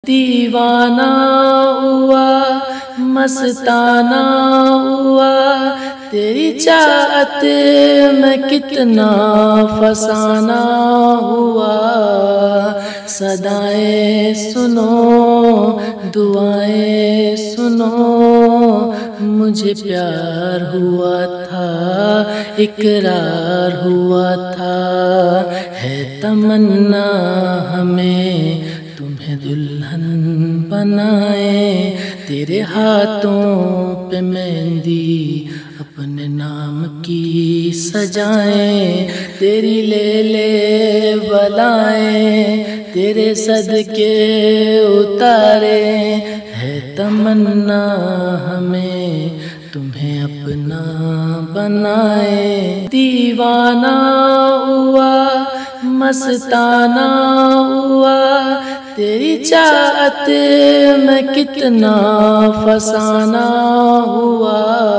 دیوانہ ہوا مستانہ ہوا، تیری چاہت میں کتنا فسانہ ہوا۔ صدائیں سنو دعائیں سنو، مجھے پیار ہوا تھا اقرار ہوا تھا، ہے تمنا ہمیں تمہیں دلہن بنائیں، تیرے ہاتھوں پہ مہندی اپنے نام کی سجائیں، تیری لے لے بلائیں تیرے صدقے اتاریں، ہے تمنا ہمیں تمہیں اپنا بنائیں۔ دیوانہ ہوا مستانہ ہوا، تیری چاہت میں کتنا فسانہ ہوا۔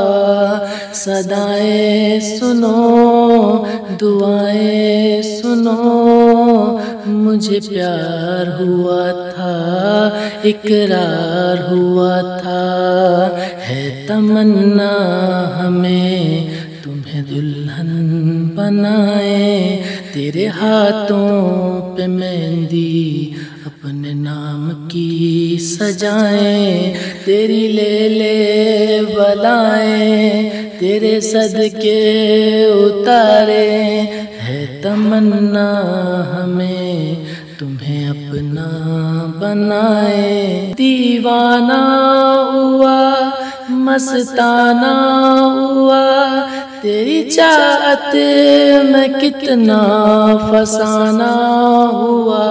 صدائیں سنو دعائیں سنو، مجھے پیار ہوا تھا اقرار ہوا تھا، ہے تمنا ہمیں تمہیں دلہن بنائیں، تیرے ہاتھوں پہ مہندی اپنے نام کی سجائیں، تیری لے لے بلائیں تیرے صدقے اتاریں، ہے تمنا ہمیں تمہیں اپنا بنائیں۔ دیوانہ ہوا مستانہ ہوا، تیری چاہت میں کتنا فسانہ ہوا۔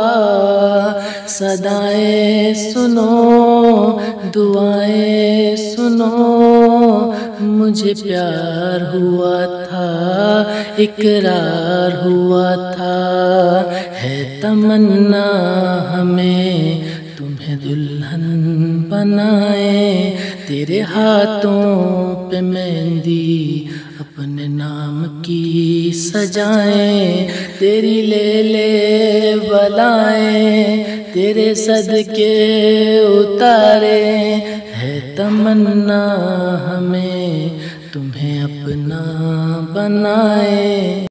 صدائیں سنو دعائیں سنو، مجھے پیار ہوا تھا اقرار ہوا تھا، ہے تمنا ہمیں تمہیں دلہن بنائیں، تیرے ہاتھوں پہ مہندی اپنے نام کی سجائیں، تیری لے لے بلائیں تیرے صدقے اتاریں، ہے تمنا ہمیں تمہیں اپنا بنائیں۔